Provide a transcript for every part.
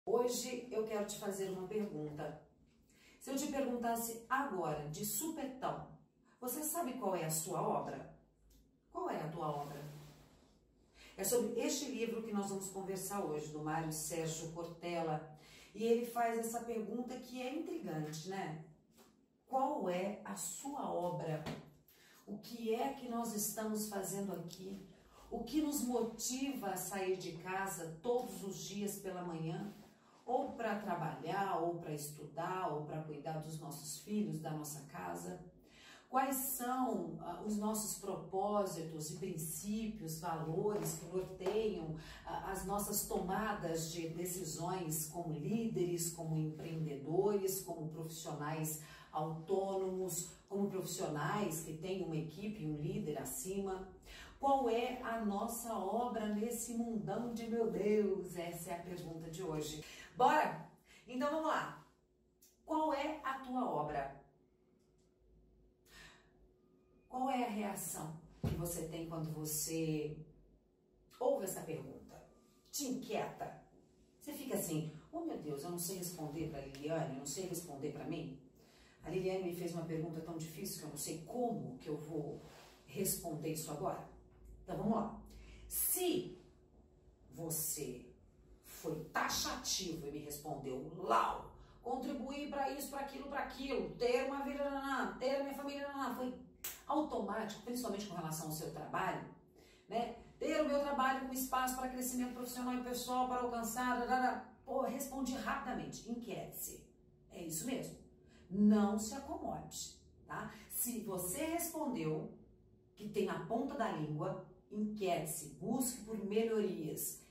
Hoje eu quero te fazer uma pergunta. Se eu te perguntasse agora, de supetão, você sabe qual é a sua obra? Qual é a tua obra? É sobre este livro que nós vamos conversar hoje, do Mário Sérgio Cortella. E ele faz essa pergunta que é intrigante, né? Qual é a sua obra? O que é que nós estamos fazendo aqui? O que nos motiva a sair de casa todos os dias pela manhã? Ou para trabalhar, ou para estudar, ou para cuidar dos nossos filhos, da nossa casa? Quais são os nossos propósitos e princípios, valores que norteiam as nossas tomadas de decisões como líderes, como empreendedores, como profissionais autônomos, como profissionais que têm uma equipe, um líder acima? Qual é a nossa obra nesse mundão de meu Deus? Essa é a pergunta de hoje. Bora? Então vamos lá. Qual é a tua obra? Qual é a reação que você tem quando você ouve essa pergunta? Te inquieta? Você fica assim, oh meu Deus, eu não sei responder para a Liliane, eu não sei responder para mim. A Liliane me fez uma pergunta tão difícil que eu não sei como que eu vou responder isso agora. Então vamos lá. Se você foi taxativo e me respondeu, Lau, contribuir para isso, para aquilo, ter uma vida, ter a minha família, foi automático, principalmente com relação ao seu trabalho, né? Ter o meu trabalho com espaço para crescimento profissional e pessoal, para alcançar, pô, respondi rapidamente, inquiete-se. É isso mesmo. Não se acomode, tá? Se você respondeu que tem na ponta da língua, inquiete-se, busque por melhorias.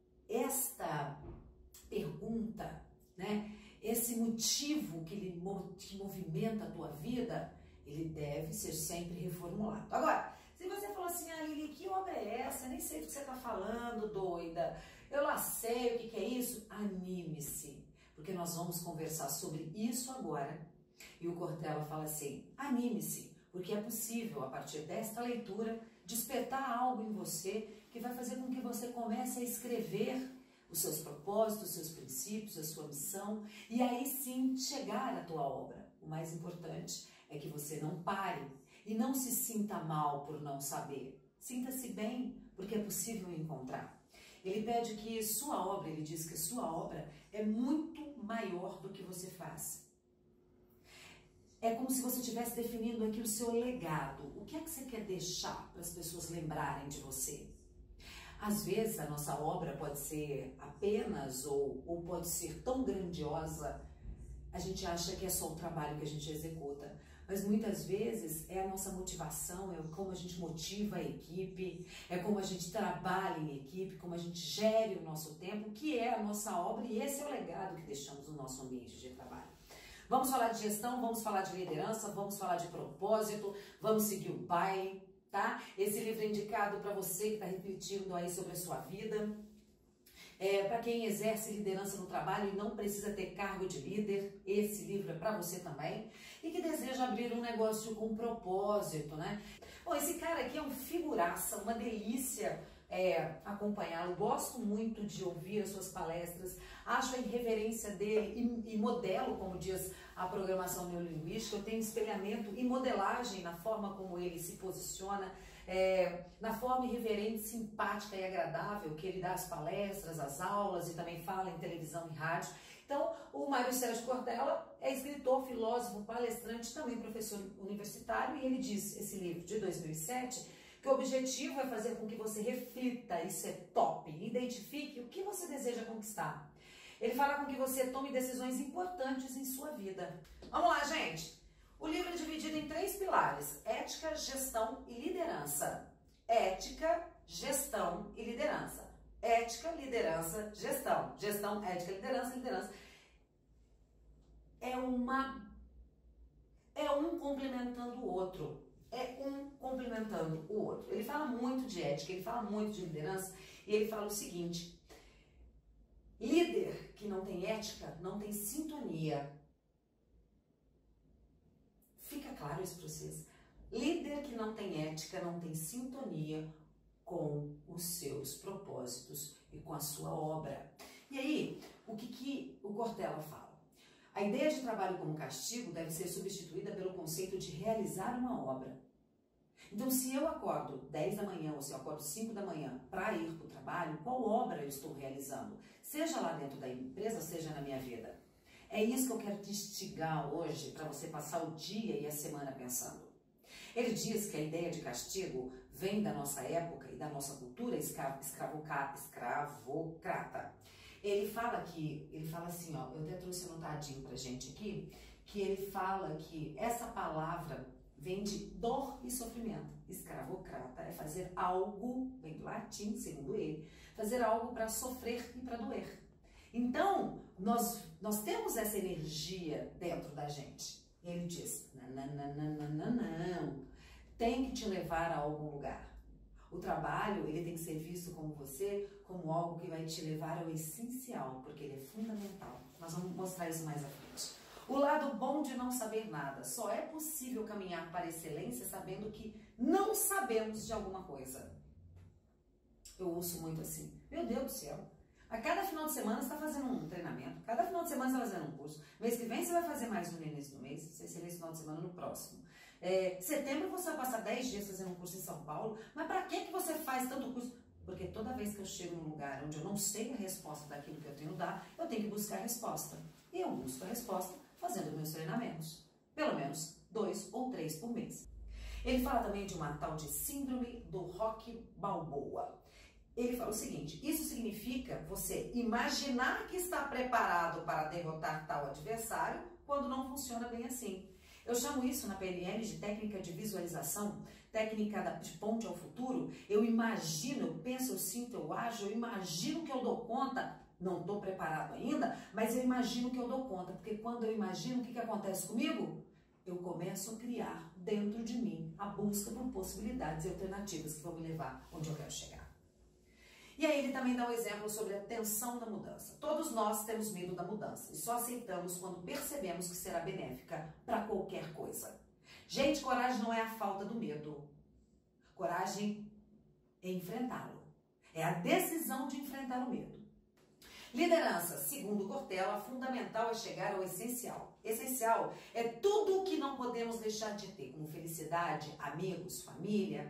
Esta pergunta, né? Esse motivo que movimenta a tua vida, ele deve ser sempre reformulado. Agora, se você falou assim, ah, Lili, que obra é essa? Eu nem sei do que você está falando, doida. Eu lá sei o que é isso. Anime-se, porque nós vamos conversar sobre isso agora. E o Cortella fala assim, anime-se, porque é possível, a partir desta leitura, despertar algo em você que vai fazer com que você comece a escrever os seus propósitos, os seus princípios, a sua missão, e aí sim chegar à tua obra. O mais importante é que você não pare e não se sinta mal por não saber. Sinta-se bem, porque é possível encontrar. Ele pede que sua obra, ele diz que sua obra é muito maior do que você faz. É como se você estivesse definindo aqui o seu legado. O que é que você quer deixar para as pessoas lembrarem de você? Às vezes a nossa obra pode ser apenas ou pode ser tão grandiosa, a gente acha que é só o trabalho que a gente executa, mas muitas vezes é a nossa motivação, é como a gente motiva a equipe, é como a gente trabalha em equipe, como a gente gere o nosso tempo, que é a nossa obra, e esse é o legado que deixamos no nosso ambiente de trabalho. Vamos falar de gestão, vamos falar de liderança, vamos falar de propósito, vamos seguir o baile, tá? Esse livro é indicado para você que está refletindo aí sobre a sua vida. Para quem exerce liderança no trabalho e não precisa ter cargo de líder, esse livro é para você também. E que deseja abrir um negócio com propósito, né? Bom, esse cara aqui é um figuraça, uma delícia acompanhá-lo. Gosto muito de ouvir as suas palestras, acho a irreverência dele e modelo, como diz a programação neurolinguística. Eu tenho espelhamento e modelagem na forma como ele se posiciona, na forma irreverente, simpática e agradável que ele dá as palestras, as aulas, e também fala em televisão e rádio. Então, o Mário Sérgio Cortella é escritor, filósofo, palestrante, também professor universitário, e ele diz, esse livro de 2007, que o objetivo é fazer com que você reflita, isso é top, identifique o que você deseja conquistar. Ele fala com que você tome decisões importantes em sua vida. Vamos lá, gente! O livro é dividido em 3 pilares: ética, gestão e liderança. Ética, gestão e liderança. Ética, liderança, gestão. Gestão, ética, liderança, liderança. É um complementando o outro. É um complementando o outro. Ele fala muito de ética, ele fala muito de liderança, e ele fala o seguinte: líder que não tem ética não tem sintonia. Fica claro isso para vocês? Líder que não tem ética não tem sintonia com os seus propósitos e com a sua obra. E aí, o que o Cortella fala? A ideia de trabalho como castigo deve ser substituída pelo conceito de realizar uma obra. Então, se eu acordo 10 da manhã ou se eu acordo 5 da manhã para ir para o trabalho, qual obra eu estou realizando? Seja lá dentro da empresa, seja na minha vida. É isso que eu quero te instigar hoje para você passar o dia e a semana pensando. Ele diz que a ideia de castigo vem da nossa época e da nossa cultura escravocrata. Ele fala assim, ó, eu até trouxe anotadinho pra gente aqui, que ele fala que essa palavra vem de dor e sofrimento. Escravocrata é fazer algo, vem do latim, segundo ele, fazer algo para sofrer e para doer. Então, nós temos essa energia dentro da gente. Ele diz, não, tem que te levar a algum lugar. O trabalho, ele tem que ser visto como algo que vai te levar ao essencial, porque ele é fundamental. Nós vamos mostrar isso mais à frente. O lado bom de não saber nada. Só é possível caminhar para a excelência sabendo que não sabemos de alguma coisa. Eu ouço muito assim, meu Deus do céu. A cada final de semana você está fazendo um treinamento, cada final de semana você está fazendo um curso. Mês que vem você vai fazer mais no início do mês, se esse final de semana no próximo. Setembro você vai passar 10 dias fazendo um curso em São Paulo, mas para que você faz tanto curso? Porque toda vez que eu chego num lugar onde eu não sei a resposta daquilo que eu tenho que dar, eu tenho que buscar a resposta. E eu busco a resposta fazendo meus treinamentos. Pelo menos 2 ou 3 por mês. Ele fala também de uma tal de síndrome do Rocky Balboa. Ele fala o seguinte, isso significa você imaginar que está preparado para derrotar tal adversário quando não funciona bem assim. Eu chamo isso na PNL de técnica de visualização, técnica de ponte ao futuro. Eu imagino, eu penso, eu sinto, eu ajo, eu imagino que eu dou conta. Não estou preparado ainda, mas eu imagino que eu dou conta. Porque quando eu imagino, o que acontece comigo? Eu começo a criar dentro de mim a busca por possibilidades e alternativas que vão me levar onde eu quero chegar. E aí ele também dá um exemplo sobre a tensão da mudança. Todos nós temos medo da mudança e só aceitamos quando percebemos que será benéfica para qualquer coisa. Gente, coragem não é a falta do medo. Coragem é enfrentá-lo. É a decisão de enfrentar o medo. Liderança, segundo Cortella, fundamental é chegar ao essencial. Essencial é tudo o que não podemos deixar de ter, como felicidade, amigos, família.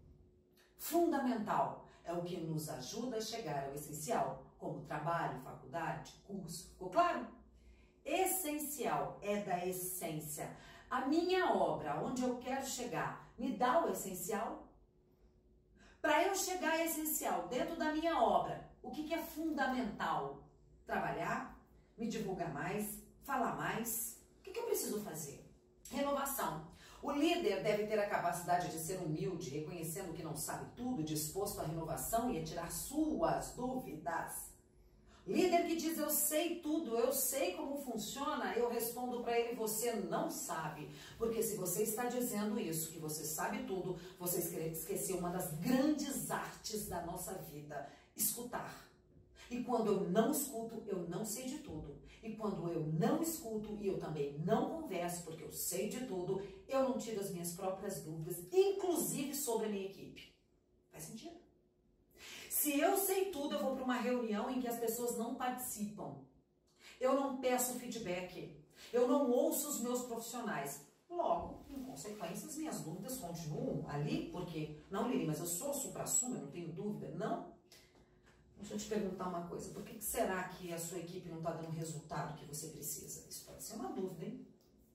Fundamental é o que nos ajuda a chegar ao essencial, como trabalho, faculdade, curso. Ficou claro? Essencial é da essência. A minha obra, onde eu quero chegar, me dá o essencial? Para eu chegar ao essencial dentro da minha obra, o que é fundamental? Trabalhar, me divulgar mais, falar mais. O que eu preciso fazer? Renovação. O líder deve ter a capacidade de ser humilde, reconhecendo que não sabe tudo, disposto à renovação e a tirar suas dúvidas. Líder que diz, eu sei tudo, eu sei como funciona, eu respondo para ele, você não sabe. Porque se você está dizendo isso, que você sabe tudo, você esqueceu uma das grandes artes da nossa vida, escutar. E quando eu não escuto, eu não sei de tudo. E quando eu não escuto e eu também não converso, porque eu sei de tudo, eu não tiro as minhas próprias dúvidas, inclusive sobre a minha equipe. Faz sentido? Se eu sei tudo, eu vou para uma reunião em que as pessoas não participam. Eu não peço feedback. Eu não ouço os meus profissionais. Logo, em consequência, as minhas dúvidas continuam ali, porque, não, Lili, mas eu sou supra-sumo, eu não tenho dúvida. Não. Deixa eu te perguntar uma coisa, por que será que a sua equipe não está dando o resultado que você precisa? Isso pode ser uma dúvida, hein?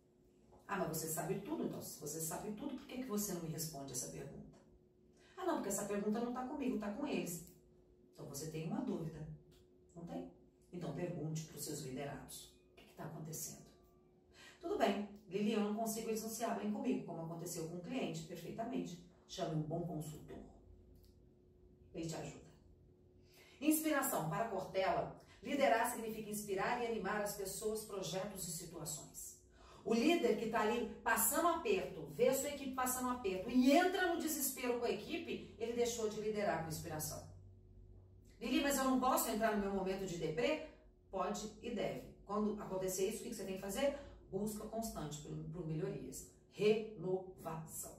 Ah, mas você sabe tudo, então se você sabe tudo, por que você não me responde essa pergunta? Ah, não, porque essa pergunta não está comigo, está com eles. Então você tem uma dúvida, não tem? Então pergunte para os seus liderados, o que está acontecendo? Tudo bem, Lili, eu não consigo, eles não se abrem comigo, como aconteceu com o cliente, perfeitamente. Chame um bom consultor, ele te ajuda. Inspiração. Para Cortella, liderar significa inspirar e animar as pessoas, projetos e situações. O líder que está ali passando aperto, vê a sua equipe passando aperto e entra no desespero com a equipe, ele deixou de liderar com inspiração. Lili, mas eu não posso entrar no meu momento de deprê? Pode e deve. Quando acontecer isso, o que você tem que fazer? Busca constante por melhorias. Renovação.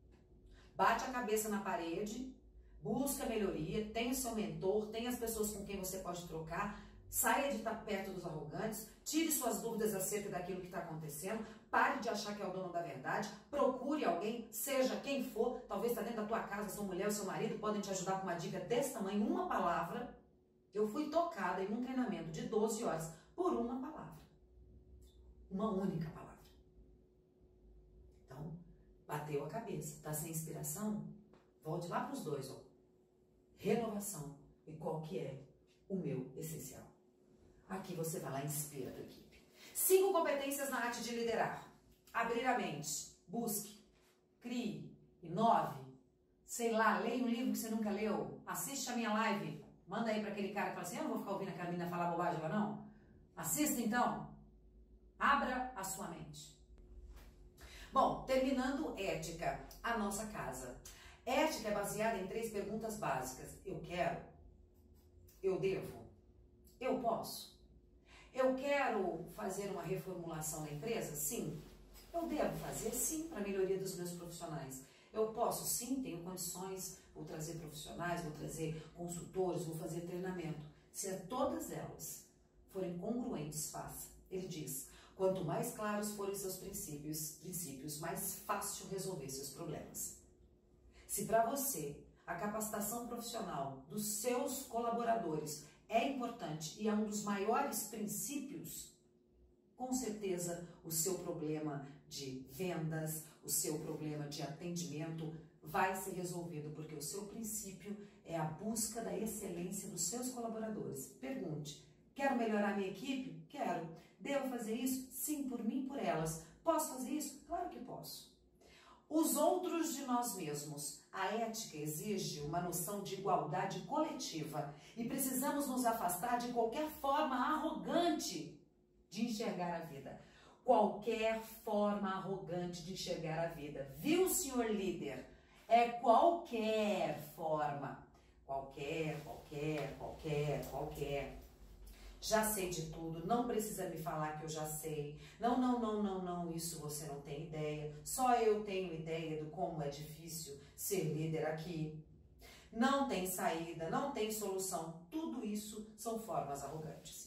Bate a cabeça na parede. Busca melhoria, tem o seu mentor, tem as pessoas com quem você pode trocar, Saia de estar perto dos arrogantes, tire suas dúvidas acerca daquilo que está acontecendo, pare de achar que é o dono da verdade, procure alguém, seja quem for, talvez está dentro da tua casa, sua mulher ou seu marido, podem te ajudar com uma dica desse tamanho, uma palavra. Eu fui tocada em um treinamento de 12 horas por uma palavra. Uma única palavra. Então, bateu a cabeça, está sem inspiração? Volte lá para os dois, ó. Renovação. E qual que é o meu essencial? Aqui você vai lá e inspira a tua equipe. 5 competências na arte de liderar. Abrir a mente. Busque. Crie. Inove. Sei lá, leia um livro que você nunca leu. Assiste a minha live. Manda aí para aquele cara que fala assim, eu não vou ficar ouvindo aquela menina falar bobagem lá não. Assista então. Abra a sua mente. Bom, terminando ética, a nossa casa. Ética é baseada em 3 perguntas básicas. Eu quero? Eu devo? Eu posso? Eu quero fazer uma reformulação na empresa? Sim. Eu devo fazer? Sim, para a melhoria dos meus profissionais. Eu posso? Sim, tenho condições, vou trazer profissionais, vou trazer consultores, vou fazer treinamento. Se todas elas forem congruentes, faça. Ele diz, quanto mais claros forem seus princípios, mais fácil resolver seus problemas. Se para você a capacitação profissional dos seus colaboradores é importante e é um dos maiores princípios, com certeza o seu problema de vendas, o seu problema de atendimento vai ser resolvido, porque o seu princípio é a busca da excelência dos seus colaboradores. Pergunte, quero melhorar minha equipe? Quero. Devo fazer isso? Sim, por mim e por elas. Posso fazer isso? Claro que posso. Os outros de nós mesmos. A ética exige uma noção de igualdade coletiva e precisamos nos afastar de qualquer forma arrogante de enxergar a vida. Qualquer forma arrogante de enxergar a vida. Viu, senhor líder? É qualquer forma. Qualquer. Já sei de tudo, não precisa me falar que eu já sei. Não, isso você não tem ideia. Só eu tenho ideia de como é difícil ser líder aqui. Não tem saída, não tem solução. Tudo isso são formas arrogantes.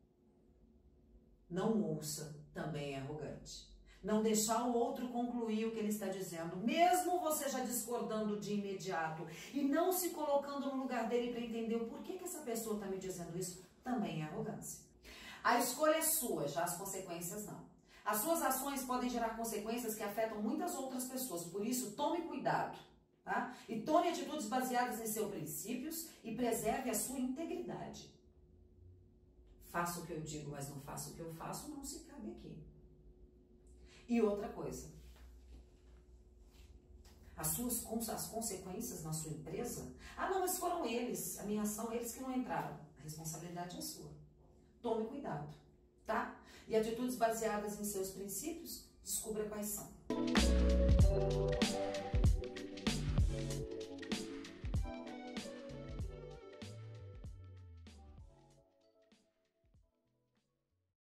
Não ouça, também é arrogante. Não deixar o outro concluir o que ele está dizendo, mesmo você já discordando de imediato e não se colocando no lugar dele para entender o porquê que essa pessoa está me dizendo isso, também é arrogância. A escolha é sua, já as consequências não. As suas ações podem gerar consequências que afetam muitas outras pessoas, por isso tome cuidado, tá? E tome atitudes baseadas em seus princípios e preserve a sua integridade. Faço o que eu digo, mas não faço o que eu faço, não se cabe aqui. E outra coisa, as consequências na sua empresa, não, mas foram eles, a minha ação, eles que não entraram. A responsabilidade é sua. Tome cuidado, tá? E atitudes baseadas em seus princípios, descubra quais são.